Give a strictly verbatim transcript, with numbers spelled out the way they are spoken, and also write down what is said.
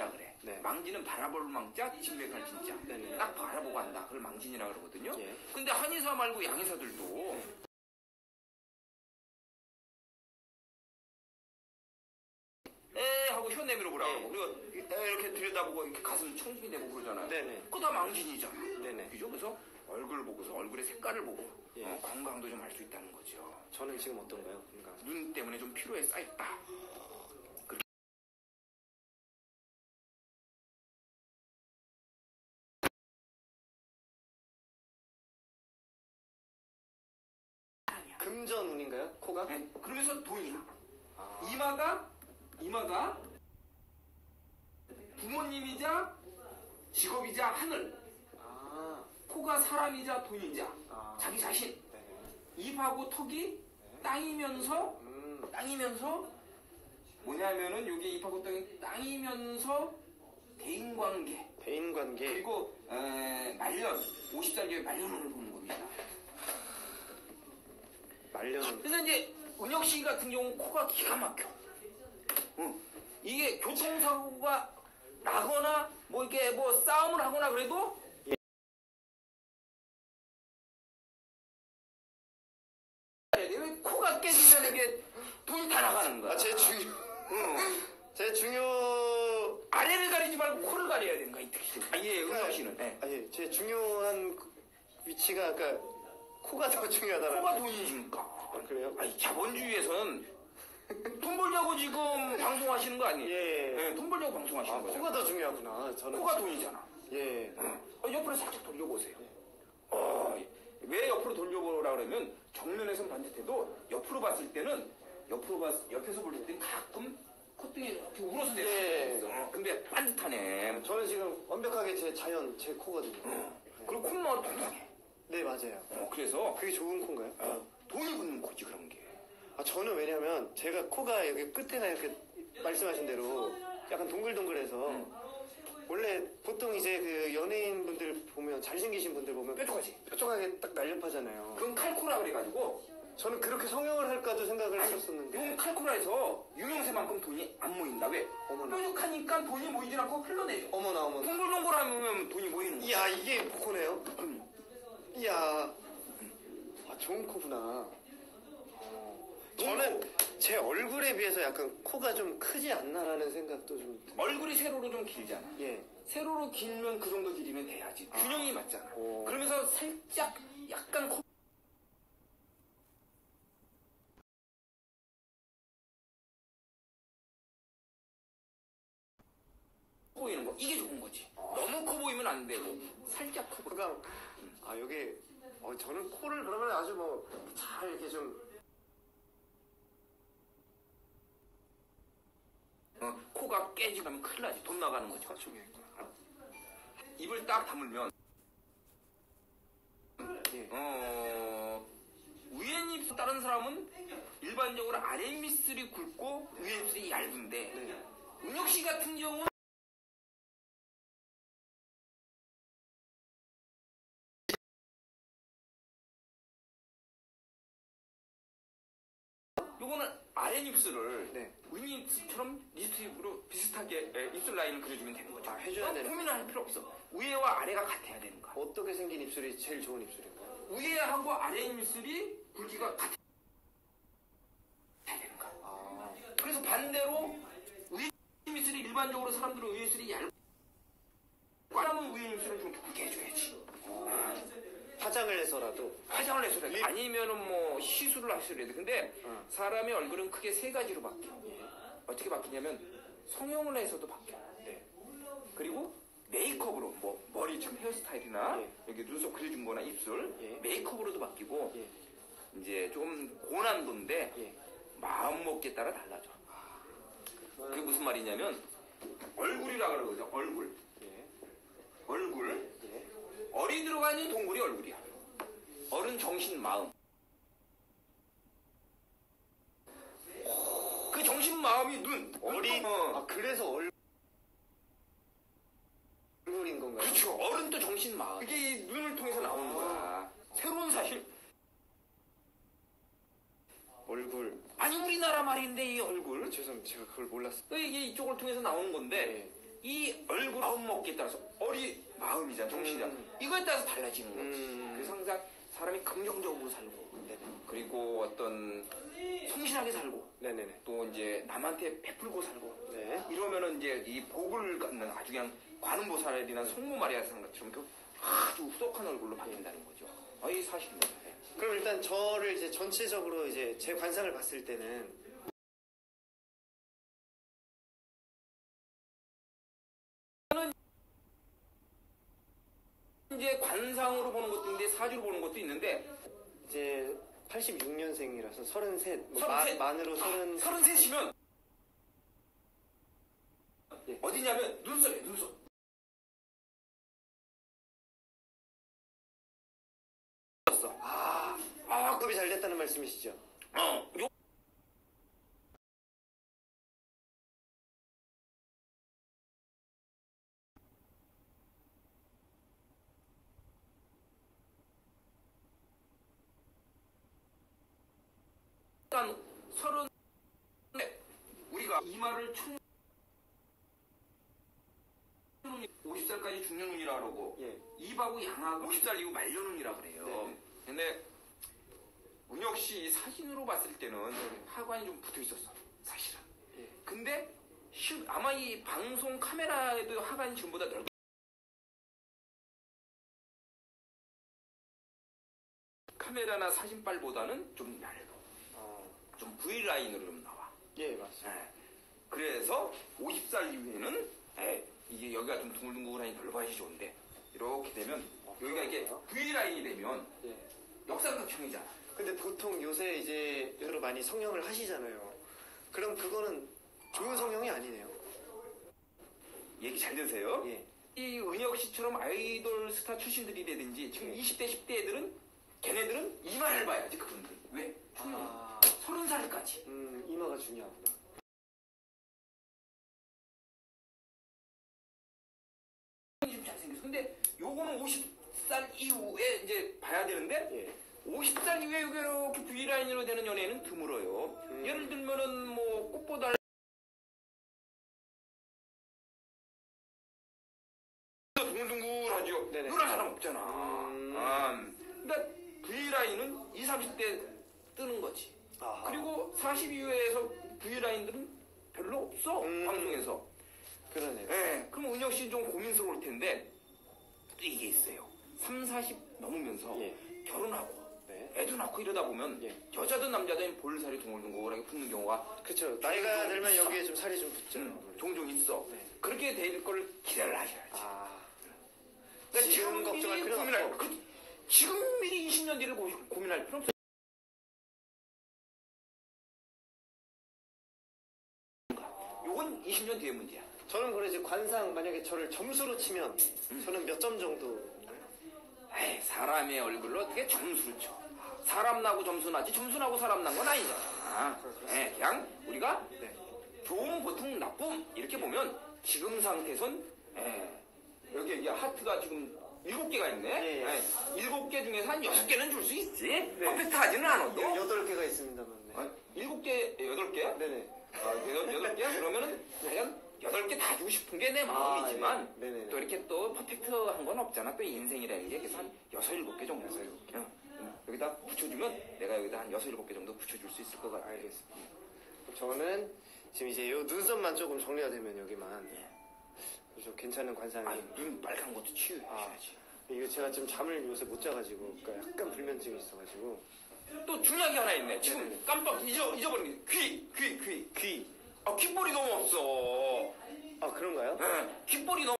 망진이라 그래. 네. 망진은 바라볼 망자, 진맥할 진짜. 네네. 딱 바라보고 한다. 그걸 망진이라 그러거든요. 예. 근데 한의사 말고 양의사들도 네. 에 하고 혀 내밀어 보라고. 네. 그리고 에 이렇게 들여다보고 이렇게 가슴 청진이 내고 그러잖아요. 네네. 그거 다 망진이잖아. 네네. 그죠? 그래서 얼굴 보고서 얼굴의 색깔을 보고 예. 어, 건강도 좀 알 수 있다는 거죠. 저는 지금 어떤가요? 건강. 눈 때문에 좀 피로에 쌓였다. 그렇게 금전운인가요? 코가? 네. 그러면서 돈이 아. 이마가 이마가 부모님이자 직업이자 하늘, 아. 코가 사람이자 돈이자 아. 자기 자신, 네네. 입하고 턱이 땅이면서 음. 땅이면서 뭐냐면은 여기 입하고 땅이 땅이면서 대인관계 대인관계. 그리고 에, 말년 오십 살 뒤에 말년을 보는 겁니다. 말년운. 그래서 이제 은혁 씨 같은 경우는 코가 기가 막혀. 응. 이게 교통사고가 나거나 뭐 이렇게 뭐 싸움을 하거나 그래도 왜 코가 깨지면 이게 돈이 다 나가는 거야. 아, 제 중요. 응. 제 중요. 아래를 가리지 말고 코를 가려야 되는 거야 이 특징. 아, 예, 은혁 씨는. 네. 아니, 제 중요한 위치가 아까 코가 더 중요하다라는. 코가 돈이니까. 아, 그래요? 아니 자본주의에서는 돈 벌자고 지금 방송하시는 거 아니에요? 예. 네, 돈 벌자고 방송하시는 아, 거죠. 코가 더 중요하구나. 저는. 코가 돈이잖아. 예. 어, 옆으로 살짝 돌려보세요. 어, 왜 옆으로 돌려보라 그러면 정면에선 반듯해도 옆으로 봤을 때는 옆으로 봤 옆에서 볼 때는 가끔 콧등이 이렇게 울어서 내려. 예. 어, 근데 반듯하네. 저는 지금 완벽하게 제 자연, 제 코거든요. 어. 그리고 콧마가 통통해. 네, 맞아요. 어, 그래서 그게 좋은 코인가요? 어, 돈이 붙는 코지 그런 게. 아, 저는 왜냐면 제가 코가 여기 끝에가 이렇게 말씀하신 대로 약간 동글동글해서 원래 보통 이제 그 연예인분들 보면 잘생기신 분들 보면 뾰족하지. 뾰족하게 딱 날렵하잖아요. 그건 칼코라 그래가지고 저는 그렇게 성형을 할까도 생각을 했었는데. 이건 칼코라에서 유명세만큼 돈이 안 모인다. 왜? 어머나. 뾰족하니까 돈이 모이지 않고 흘러내려. 어머나 어머나. 동글동글하면 돈이 모이는 거야. 이야, 이게 코네요. 음. 이야. 아, 좋은 코구나. 어, 저는 제 얼굴에 비해서 약간 코가 좀 크지 않나라는 생각도 좀 듭니다. 얼굴이 세로로 좀 길잖아. 예. 세로로 길면 그 정도 길이면 돼야지. 균형이 맞잖아. 오. 그러면서 살짝 약간 코 보이는 거 이게 좋은 거지. 너무 커 보이면 안 되고 살짝 커 보여. 그러니까 아, 여기 어, 저는 코를 그러면 아주 뭐 잘 이렇게 좀. 어, 코가 깨지면 큰일 나지. 돈 나가는 거지. 입을 딱 다물면 예. 어, 위에 입술 다른 사람은 일반적으로 아래 입술이 굵고 위에 입술이 얇은데 네. 은혁 씨 같은 경우는 요거는 아래 입술을 네. 위 입술처럼 립스틱으로 비슷하게 에, 입술 라인을 그려주면 되는 거죠. 아, 해줘야 어, 되는 고민할 필요 없어. 위에와 아래가 같아야 되는 거야. 어떻게 생긴 입술이 제일 좋은 입술인가요? 위에하고 아래 입술이 굵기가 같아야 되는 거야. 아, 그래서 반대로 위에 입술이 일반적으로 사람들은 위에 입술이 얇고 사람은 위에 입술을 좀 굵게 해줘야지. 화장을 해서라도. 화장을 해서라도 예. 아니면은 뭐 시술을 하셔야 돼. 근데 어. 사람의 얼굴은 크게 세 가지로 바뀌어. 어떻게 바뀌냐면 성형을 해서도 바뀌어. 네. 그리고 메이크업으로 뭐 머리 좀 헤어스타일이나 예. 여기 눈썹 그려준 거나 입술 예. 메이크업으로도 바뀌고 예. 이제 좀 고난도인데 예. 마음 먹기에 따라 달라져. 그게 무슨 말이냐면 얼굴이라 그러거든. 얼굴. 예. 얼굴. 예. 얼이 들어가 있는 동물이 얼굴이야. 얼은 정신, 마음. 그 정신, 마음이 눈. 얼이. 어. 아, 그래서 얼 얼굴인 건가요? 그렇죠. 얼은 또 정신, 마음. 그게 이 눈을 통해서 나오는 거야. 새로운 사실. 얼굴. 아니 우리나라 말인데 이 얼굴. 죄송합니다. 제가 그걸 몰랐어요. 이게 이쪽을 통해서 나오는 건데 네. 이 얼굴 마음 먹기에 따라서 어리 마음이잖아, 정신이잖아. 음. 이거에 따라서 달라지는 거지. 음. 그래서 항상 사람이 긍정적으로 살고, 네네. 그리고 어떤 성실하게 살고, 네네네. 또 이제 남한테 베풀고 살고, 네. 이러면은 이제 이 복을 갖는 아주 그냥 관음보살이나 성모 마리아 상처럼 그 아주 후덕한 얼굴로 바뀐다는 거죠. 아, 이 사실입니다. 네. 그럼 일단 저를 이제 전체적으로 이제 제 관상을 봤을 때는 이제 관상으로 보는 것도 있는데 사주로 보는 것도 있는데 이제 팔십육 년생이라서 서른셋, 뭐 서른셋. 마, 만으로 서른 서른셋이면 예. 어디냐면 눈썹에 눈썹. 아, 아, 급이 잘 됐다는 말씀이시죠? 어, 요 일단 서른 우리가 이마를 총 오십 살까지 중년 운이라 그러고 예. 입하고 양하고 오십 살 이후 말년 운이라 그래요. 네. 근데 은혁 씨 사진으로 봤을 때는 하관이 좀 붙어 있었어, 사실은. 예. 근데 실- 아마 이 방송 카메라에도 하관이 지금보다 넓. 카메라나 사진빨보다는 좀 얇아. 아, 좀 V 라인으로 좀 나와. 예, 맞습니다. 예. 그래서 오십 살 이후에는 예, 이게 여기가 좀 둥글둥글하니 별로 봐야지 좋은데 이렇게 되면 어, 여기가 이게 그런가요? V 라인이 되면 예. 역삼각형이잖아. 근데 보통 요새 이제 여러 많이 성형을 하시잖아요. 그럼 그거는 좋은 성형이 아니네요. 얘기 잘 들으세요. 예. 이 은혁 씨처럼 아이돌 스타 출신들이라든지 지금 예. 이십 대, 십 대 애들은 걔네들은 이마를 봐야지 그분들. 왜? 아, 서른 살까지. 음, 이마가 중요하구나. 좀 잘생겼어. 근데 요거는 오십 살 이후에 이제 봐야 되는데 예. 오십 살 이후에 이렇게 V라인으로 되는 연예인은 드물어요. 음. 예를 들면은 뭐 꽃보다 둥글둥글하죠. 네네. 그런 사람 없잖아. 음. 아, 그러니까 V라인은 이십, 삼십 대 뜨는 거지. 아. 그리고 사십 이후에서 V라인들은 별로 없어. 음. 방송에서. 그러네요. 예, 그럼 은혁 씨는 좀 고민스러울 텐데 또 이게 있어요. 삼, 사십 넘으면서 예. 결혼하고 네. 애도 낳고 이러다 보면 예. 여자든 남자든 볼살이 둥글둥글하게 붙는 경우가 그쵸. 나이가 좀 들면 있어. 여기에 좀 살이 좀 붙죠. 음, 아무래도. 종종 있어. 네. 그렇게 될 걸 기대를 하셔야지. 아. 그러니까 지금 걱정할 미리 필요는 고민할, 없고. 그, 지금 미리 이십 년 뒤를 고, 고민할 필요 없어. 요건 이십 년 뒤의 문제야. 저는 그래 이제 관상 만약에 저를 점수로 치면 저는 몇 점 정도? 에이, 사람의 얼굴로 어떻게 점수를 쳐. 사람 나고 점수 나지 점수 나고 사람 난 건 아니잖아. 예, 그냥 우리가 네. 좋은, 보통, 나쁨 이렇게 보면 지금 상태선 예, 여기 이게 하트가 지금 일곱 개가 있네. 예, 예. 예, 일곱 개 중에서 한 여섯 개는 줄 수 있지. 퍼펙트하지는 않아도. 여덟 개가 있습니다만. 네. 어, 일곱 개, 여덟 개? 네네. 아, 여덟, 여덟 개? 그러면은 그냥 여덟 개 다 주고 싶은 게 내 아, 마음이지만 예. 네네네. 또 이렇게 또 퍼펙트한 건 없잖아. 또 인생이라는 게 그래서 한 여섯, 일곱 개 정도. 여섯, 일곱 개. 응. 응. 여기다 붙여주면 내가 여기다 한 여섯, 일곱 개 정도 붙여줄 수 있을 것 같아. 알겠습니다. 저는 지금 이제 요 눈썹만 조금 정리가 되면 여기만 좀 괜찮은 관상이. 아니, 눈 빨간 것도 치유해야지. 이거 제가 좀 잠을 요새 못 자가지고 그러니까 약간 불면증이 있어가지고. 또 중요한 게 하나 있네. 지금 네네네. 깜빡 잊어, 잊어버린 게 귀, 귀, 귀. 귀. 아, 귓볼이 너무 없어. 아 그런가요? 예, 귓볼이 너무